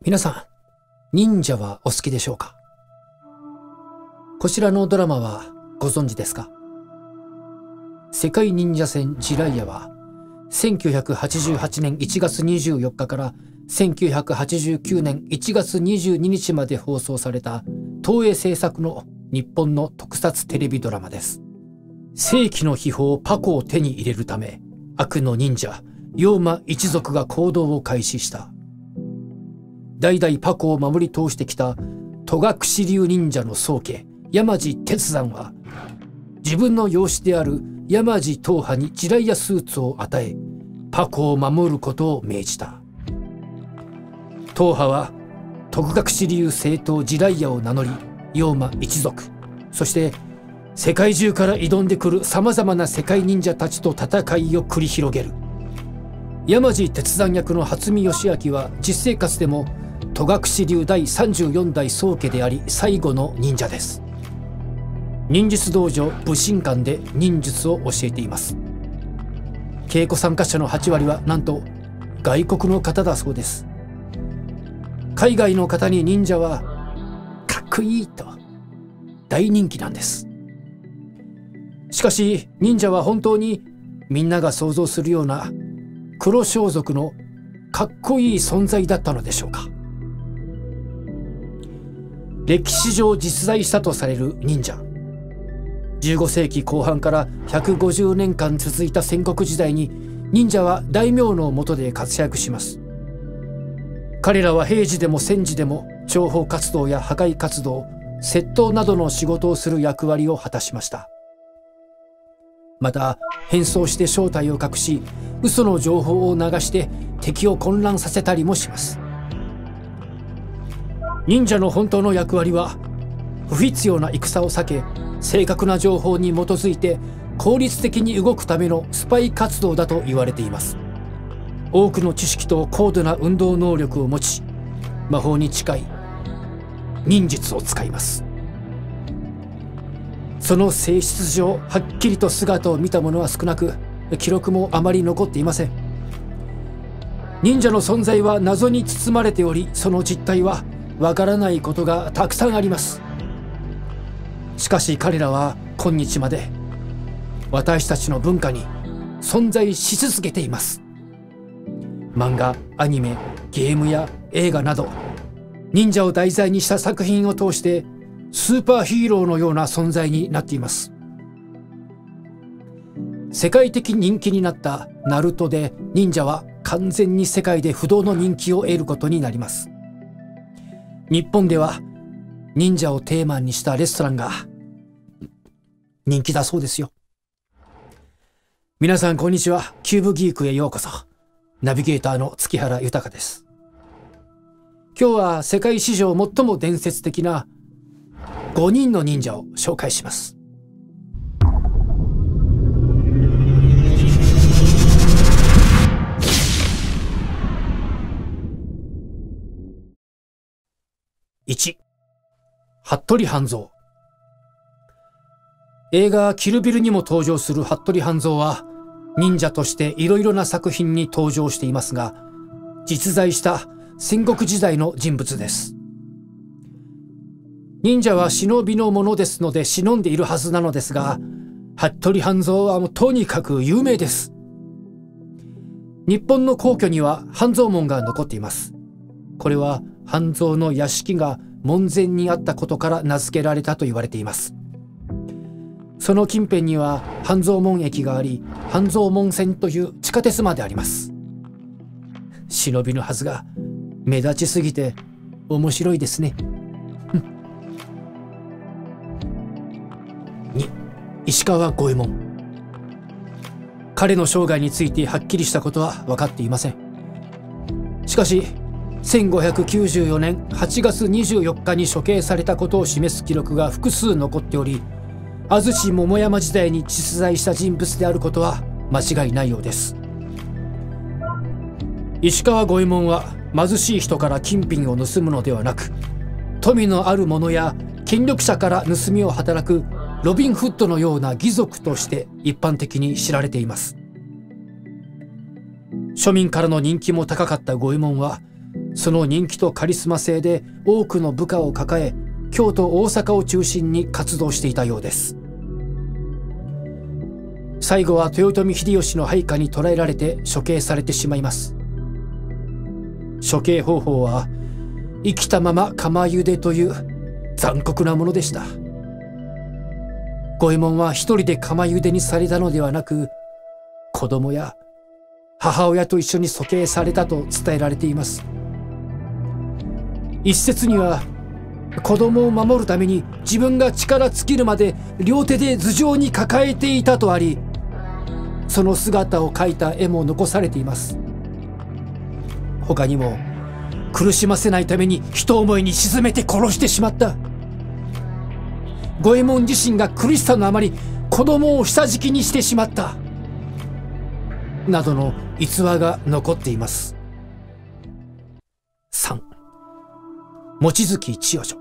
皆さん、忍者はお好きでしょうか？こちらのドラマはご存知ですか？世界忍者戦ジライアは1988年1月24日から1989年1月22日まで放送された東映制作の日本の特撮テレビドラマです。正規の秘宝パコを手に入れるため、悪の忍者妖魔一族が行動を開始した。代々パコを守り通してきた戸隠流忍者の宗家山地鉄山は、自分の養子である山地党派にジライアスーツを与え、パコを守ることを命じた。党派は戸隠流正統ジライアを名乗り、妖魔一族、そして世界中から挑んでくるさまざまな世界忍者たちと戦いを繰り広げる。山地鉄山役の初見義明は実生活でも戸隠流第34代宗家であり最後の忍者です。忍術道場武神館で忍術を教えています。稽古参加者の8割はなんと外国の方だそうです。海外の方に忍者はかっこいいと大人気なんです。しかし忍者は本当にみんなが想像するような黒装束のかっこいい存在だったのでしょうか。歴史上実在したとされる忍者。15世紀後半から150年間続いた戦国時代に忍者は大名の下で活躍します。彼らは平時でも戦時でも諜報活動や破壊活動、窃盗などの仕事をする役割を果たしました。また変装して正体を隠し、嘘の情報を流して敵を混乱させたりもします。忍者の本当の役割は、不必要な戦を避け、正確な情報に基づいて効率的に動くためのスパイ活動だと言われています。多くの知識と高度な運動能力を持ち、魔法に近い忍術を使います。その性質上はっきりと姿を見た者は少なく、記録もあまり残っていません。忍者の存在は謎に包まれており、その実態はわからないことがたくさんあります。しかし彼らは今日まで私たちの文化に存在し続けています。漫画、アニメ、ゲームや映画など、忍者を題材にした作品を通してスーパーヒーローのような存在になっています。世界的人気になったナルトで忍者は完全に世界で不動の人気を得ることになります。日本では忍者をテーマにしたレストランが人気だそうですよ。皆さんこんにちは。キューブギークへようこそ。ナビゲーターの月原豊です。今日は世界史上最も伝説的な5人の忍者を紹介します。1、服部半蔵。映画キルビルにも登場する服部半蔵は忍者としていろいろな作品に登場していますが、実在した戦国時代の人物です。忍者は忍びのものですので忍んでいるはずなのですが、服部半蔵はもうとにかく有名です。日本の皇居には半蔵門が残っています。これは半蔵の屋敷が門前にあったことから名付けられたと言われています。その近辺には半蔵門駅があり、半蔵門線という地下鉄まであります。忍びのはずが目立ちすぎて面白いですね。2、石川五右衛門。彼の生涯についてはっきりしたことは分かっていません。しかし1594年8月24日に処刑されたことを示す記録が複数残っており、安土桃山時代に実在した人物であることは間違いないようです。石川五右衛門は貧しい人から金品を盗むのではなく、富のある者や権力者から盗みを働くロビン・フッドのような義賊として一般的に知られています。庶民からの人気も高かった五右衛門はその人気とカリスマ性で多くの部下を抱え、京都大阪を中心に活動していたようです。最後は豊臣秀吉の配下に捕らえられて処刑されてしまいます。処刑方法は生きたまま釜茹でという残酷なものでした。五右衛門は一人で釜茹でにされたのではなく、子供や母親と一緒に処刑されたと伝えられています。一説には、子供を守るために自分が力尽きるまで両手で頭上に抱えていたとあり、その姿を描いた絵も残されています。他にも、苦しませないために一思いに沈めて殺してしまった、五右衛門自身が苦しさのあまり子供を下敷きにしてしまった、などの逸話が残っています。3、望月千代女。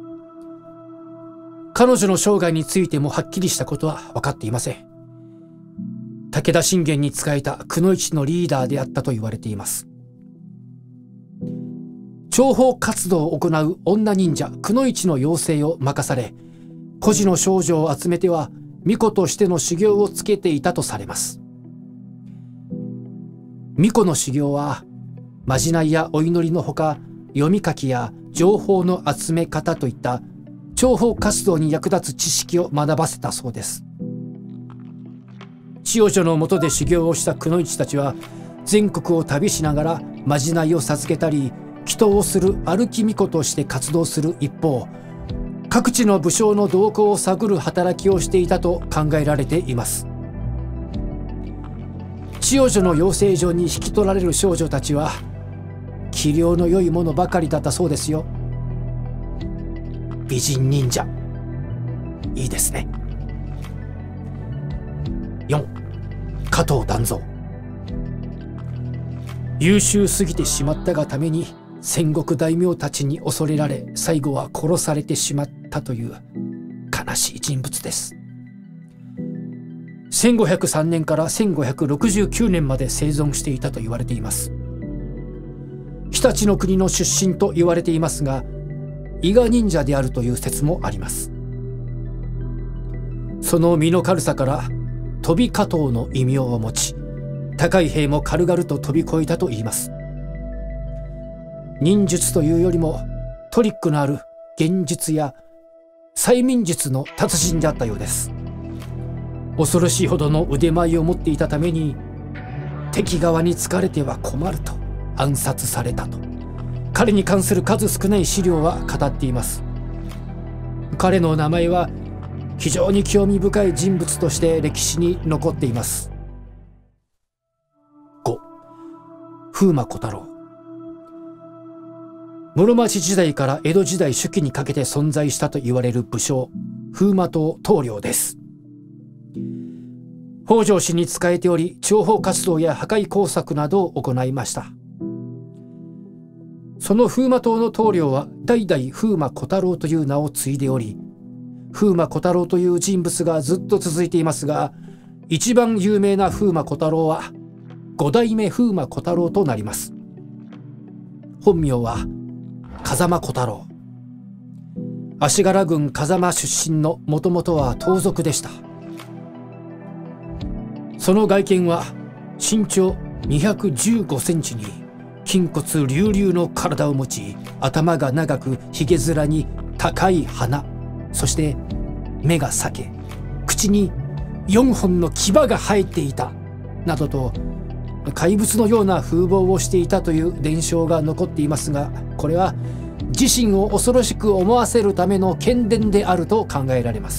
彼女の生涯についてもはっきりしたことは分かっていません。武田信玄に仕えたくの一のリーダーであったと言われています。諜報活動を行う女忍者くの一の養成を任され、孤児の少女を集めては巫女としての修行をつけていたとされます。巫女の修行はまじないやお祈りのほか、読み書きや情報の集め方といった諜報活動に役立つ知識を学ばせたそうです。千代女の下で修行をしたくの一たちは、全国を旅しながらまじないを授けたり祈祷をする歩き巫女として活動する一方、各地の武将の動向を探る働きをしていたと考えられています。千代女の養成所に引き取られる少女たちは器量の良いものばかりだったそうですよ。美人忍者、いいですね。4、加藤団蔵。優秀すぎてしまったがために戦国大名たちに恐れられ、最後は殺されてしまったという悲しい人物です。1503年から1569年まで生存していたと言われています。常陸の国の出身と言われていますが、伊賀忍者であるという説もあります。その身の軽さから飛び加藤の異名を持ち、高い塀も軽々と飛び越えたといいます。忍術というよりもトリックのある幻術や催眠術の達人であったようです。恐ろしいほどの腕前を持っていたために、敵側に疲れては困ると暗殺されたと彼に関する数少ない資料は語っています。彼の名前は非常に興味深い人物として歴史に残っています。5、風魔小太郎。室町時代から江戸時代初期にかけて存在したと言われる武将、風魔党棟梁です。北条氏に仕えており、諜報活動や破壊工作などを行いました。その風魔党の棟梁は代々風魔小太郎という名を継いでおり、風魔小太郎という人物がずっと続いていますが、一番有名な風魔小太郎は五代目風魔小太郎となります。本名は風間小太郎。足柄郡風間出身の、もともとは盗賊でした。その外見は身長215センチに筋骨隆々の体を持ち、頭が長くひげ面に高い鼻、そして目が裂け、口に4本の牙が生えていたなどと怪物のような風貌をしていたという伝承が残っていますが、これは自身を恐ろしく思わせるための喧伝であると考えられます。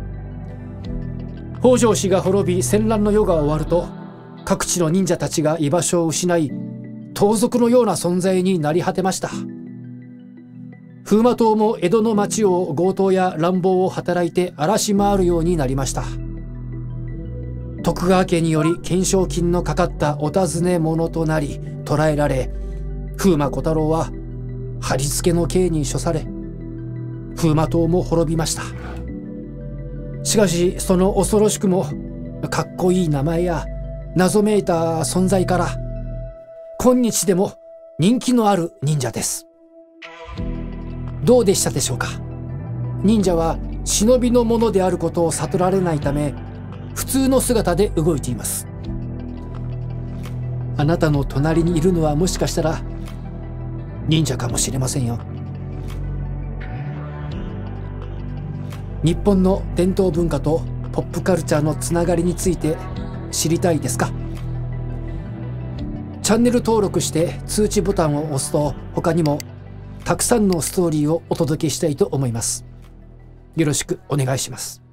北条氏が滅び、戦乱の世が終わると、各地の忍者たちが居場所を失い、盗賊のような存在になり果てました。風魔党も江戸の町を強盗や乱暴を働いて荒らし回るようになりました。徳川家により懸賞金のかかったお尋ね者となり捕らえられ、風魔小太郎は貼り付けの刑に処され、風魔党も滅びました。しかしその恐ろしくもかっこいい名前や謎めいた存在から、今日でも人気のある忍者です。どうでしたでしょうか。忍者は忍びのものであることを悟られないため、普通の姿で動いています。あなたの隣にいるのはもしかしたら忍者かもしれませんよ。日本の伝統文化とポップカルチャーのつながりについて知りたいですか？チャンネル登録して通知ボタンを押すと、他にもたくさんのストーリーをお届けしたいと思います。よろしくお願いします。